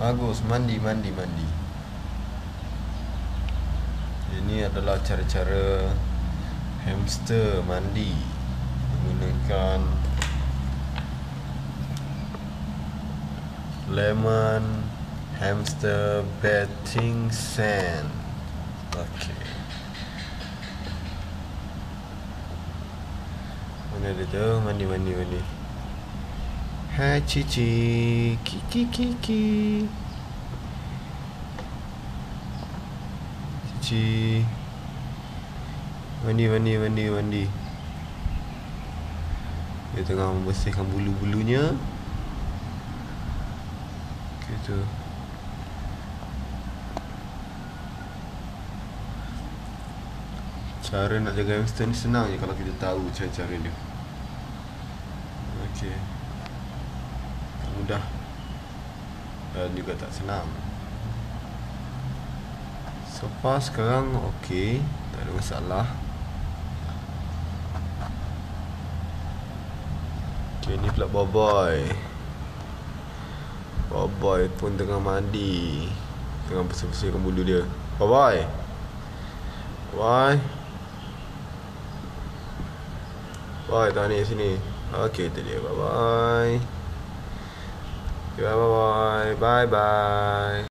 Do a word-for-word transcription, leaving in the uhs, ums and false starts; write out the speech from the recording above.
Bagus, mandi, mandi, mandi. Ini adalah cara-cara hamster mandi menggunakan lemon hamster bathing sand. Okey. Mana dia tu? Mandi, mandi, mandi. Hai Cici, kiki kiki. Cici. Mandi, mandi, mandi, mandi. Dia tengah membersihkan bulu-bulunya. Gitu. Cara nak jaga hamster ni senang je kalau kita tahu cara-cara dia. Okey. Mudah dan juga tak senang. So far sekarang okey, tak ada masalah. Okey, ni pula boboy. Boboy pun tengah mandi, tengah bersih-bersihkan bulu dia. Boboy. Boy. Boy, tahu ni sini. Okey, tu dia. Bye bye. Bye bye. Bye bye.